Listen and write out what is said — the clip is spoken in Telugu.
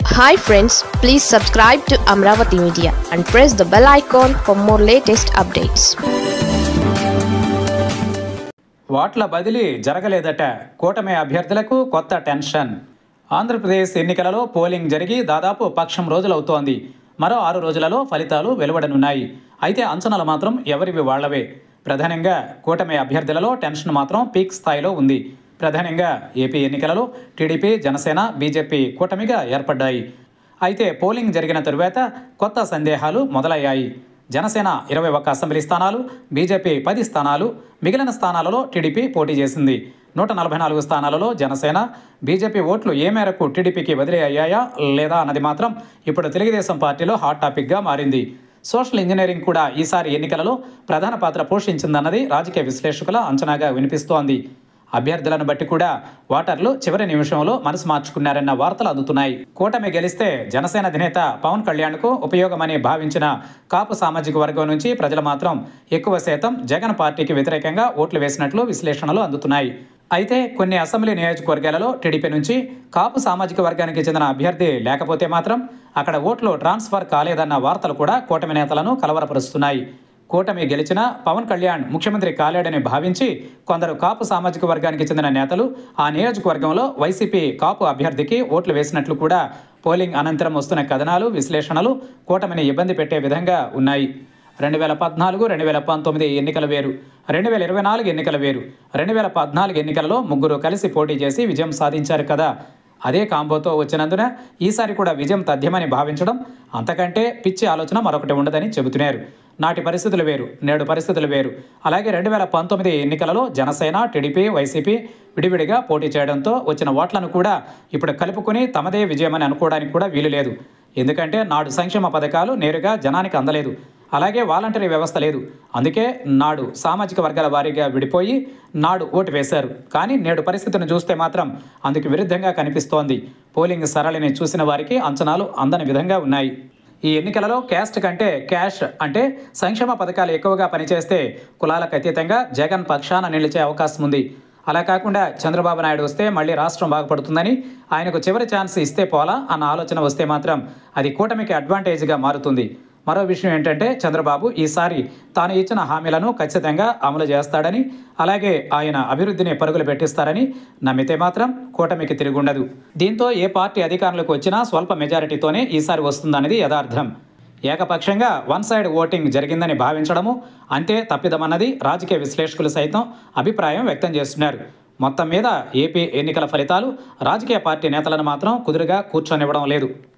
Hi friends, please subscribe to Amravati Media and press the bell icon for more latest updates. ఓట్ల బదిలీ జరగలేదట. కూటమి అభ్యర్థులకు కొత్త టెన్షన్. ఆంధ్రప్రదేశ్ ఎన్నికలలో పోలింగ్ జరిగి దాదాపు పక్షం రోజులవుతోంది. మరో 6 రోజులలో ఫలితాలు వెలువడనున్నాయి. అయితే అంచనాలు మాత్రం ఎవరివి వాళ్లవే. ప్రధానంగా కూటమి అభ్యర్థులలో టెన్షన్ మాత్రం పీక్ స్థాయిలో ఉంది. ప్రధానంగా ఏపీ ఎన్నికలలో టీడీపీ, జనసేన, బీజేపీ కూటమిగా ఏర్పడ్డాయి. అయితే పోలింగ్ జరిగిన తరువాత కొత్త సందేహాలు మొదలయ్యాయి. జనసేన 21 అసెంబ్లీ స్థానాలు, బీజేపీ 10 స్థానాలు, మిగిలిన స్థానాలలో టీడీపీ పోటీ చేసింది. 144 స్థానాలలో జనసేన, బీజేపీ ఓట్లు ఏ మేరకు టీడీపీకి బదిలీ అయ్యాయా లేదా అన్నది మాత్రం ఇప్పుడు తెలుగుదేశం పార్టీలో హాట్ టాపిక్గా మారింది. సోషల్ ఇంజనీరింగ్ కూడా ఈసారి ఎన్నికలలో ప్రధాన పాత్ర పోషించిందన్నది రాజకీయ విశ్లేషకుల అంచనాగా వినిపిస్తోంది. అభ్యర్థులను బట్టి కూడా ఓటర్లు చివరి నిమిషంలో మనసు మార్చుకున్నారన్న వార్తలు అందుతున్నాయి. కూటమి గెలిస్తే జనసేన అధినేత పవన్ కళ్యాణ్కు ఉపయోగమని భావించిన కాపు సామాజిక వర్గం నుంచి ప్రజలు మాత్రం ఎక్కువ శాతం జగన్ పార్టీకి వ్యతిరేకంగా ఓట్లు వేసినట్లు విశ్లేషణలు అందుతున్నాయి. అయితే కొన్ని అసెంబ్లీ నియోజకవర్గాలలో టీడీపీ నుంచి కాపు సామాజిక వర్గానికి చెందిన అభ్యర్థి లేకపోతే మాత్రం అక్కడ ఓట్లు ట్రాన్స్ఫర్ కాలేదన్న వార్తలు కూడా కూటమి నేతలను కలవరపరుస్తున్నాయి. కూటమి గెలిచిన పవన్ కళ్యాణ్ ముఖ్యమంత్రి కాలేడని భావించి కొందరు కాపు సామాజిక వర్గానికి చెందిన నేతలు ఆ నియోజకవర్గంలో వైసీపీ కాపు అభ్యర్థికి ఓట్లు వేసినట్లు కూడా పోలింగ్ అనంతరం వస్తున్న కథనాలు, విశ్లేషణలు కూటమిని ఇబ్బంది పెట్టే విధంగా ఉన్నాయి. 2014, 2019 ఎన్నికలు వేరు, 2024 ఎన్నికలు వేరు. 2014 ఎన్నికలలో ముగ్గురు కలిసి పోటీ చేసి విజయం సాధించారు కదా. అదే కాంబోతో వచ్చినందున ఈసారి కూడా విజయం తథ్యమని భావించడం అంతకంటే పిచ్చి ఆలోచన మరొకటి ఉండదని చెబుతున్నారు. నాటి పరిస్థితులు వేరు, నేడు పరిస్థితులు వేరు. అలాగే 2019 ఎన్నికలలో జనసేన, టీడీపీ, వైసీపీ విడివిడిగా పోటీ చేయడంతో వచ్చిన ఓట్లను కూడా ఇప్పుడు కలుపుకుని తమదే విజయమని అనుకోవడానికి కూడా వీలు లేదు. ఎందుకంటే నాడు సంక్షేమ పథకాలు నేరుగా జనానికి అందలేదు. అలాగే వాలంటరీ వ్యవస్థ లేదు. అందుకే నాడు సామాజిక వర్గాల వారీగా విడిపోయి నాడు ఓటు వేశారు. కానీ నేడు పరిస్థితిని చూస్తే మాత్రం అందుకు విరుద్ధంగా కనిపిస్తోంది. పోలింగ్ సరళిని చూసిన వారికి అంచనాలు అందని విధంగా ఉన్నాయి. ఈ ఎన్నికలలో క్యాస్ట్ కంటే క్యాష్ అంటే సంక్షేమ పథకాలు ఎక్కువగా పనిచేస్తే కులాలకు అతీతంగా జగన్ పక్షాన నిలిచే అవకాశం ఉంది. అలా కాకుండా చంద్రబాబు నాయుడు వస్తే మళ్ళీ రాష్ట్రం బాగుపడుతుందని, ఆయనకు చివరి ఛాన్స్ ఇస్తే పోలా అన్న ఆలోచన వస్తే మాత్రం అది కూటమికి అడ్వాంటేజ్గా మారుతుంది. మరో విషయం ఏంటంటే చంద్రబాబు ఈసారి తాను ఇచ్చిన హామీలను ఖచ్చితంగా అమలు చేస్తాడని, అలాగే ఆయన అభివృద్ధిని పరుగులు పెట్టిస్తారని నమ్మితే మాత్రం కూటమికి తిరుగుండదు. దీంతో ఏ పార్టీ అధికారంలోకి వచ్చినా స్వల్ప మెజారిటీతోనే ఈసారి వస్తుందనేది యథార్థం. ఏకపక్షంగా వన్ సైడ్ ఓటింగ్ జరిగిందని భావించడము అంతే తప్పిదమన్నది రాజకీయ విశ్లేషకులు సైతం అభిప్రాయం వ్యక్తం చేస్తున్నారు. మొత్తం మీద ఏపీ ఎన్నికల ఫలితాలు రాజకీయ పార్టీ నేతలను మాత్రం కుదురుగా కూర్చొనివ్వడం లేదు.